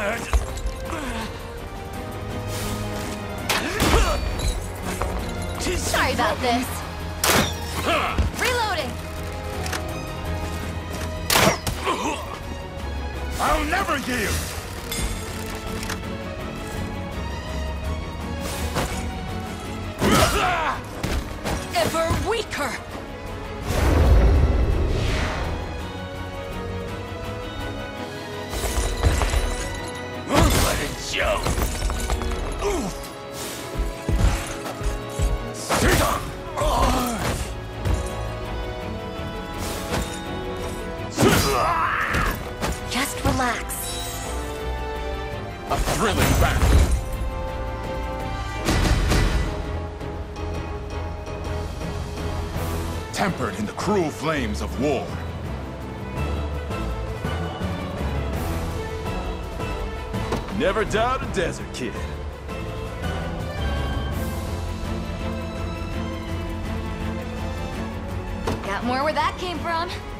Sorry about this. Reloading. I'll never yield. Ever weaker. What a joke! Oof! Just relax. A thrilling battle. Tempered in the cruel flames of war. Never doubt a desert kid. Got more where that came from.